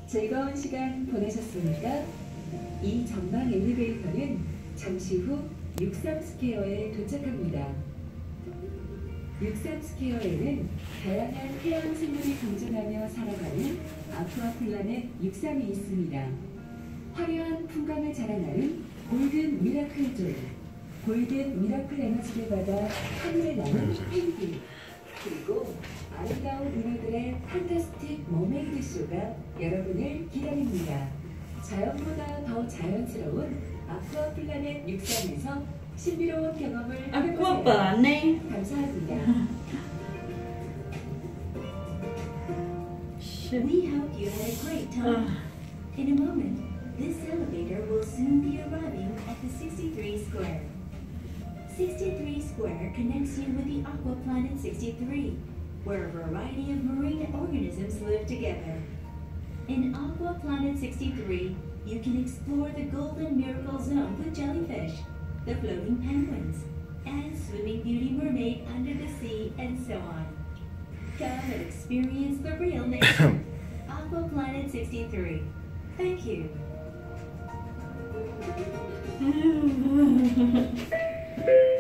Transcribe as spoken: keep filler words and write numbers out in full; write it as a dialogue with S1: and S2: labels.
S1: 즐거운 시간 보내셨습니까? 이 전방 엘리베이터는 잠시 후 육십삼 스퀘어에 도착합니다. 육십삼 스퀘어에는 다양한 해양 생물이 공존하며 살아가는 아쿠아플라넷 육십삼이 있습니다. 화려한 풍광을 자랑하는 골든 미라클 존, 골든 미라클 에너지를 받아 하늘을 나는 펭귄, 그리고 아름다운 은하들의 판타스틱 머메이드 쇼가 여러분을 기다립니다. 자연보다 더 자연스러운 아쿠아플라넷 육십삼에서 신비로운 경험을 해보세요.
S2: 아쿠아플라넷.
S1: 감사합니다.
S3: We hope you had a great time. In a moment, this elevator will soon be arriving at the sixty-three Square. sixty-three Square connects you with the Aquaplanet sixty-three, where a variety of marine organisms live together. In Aquaplanet sixty-three, you can explore the Golden Miracle Zone with jellyfish, the floating penguins, and Swimming Beauty Mermaid under the sea, and so on. Come and experience the real nature. Aquaplanet sixty-three. Thank you.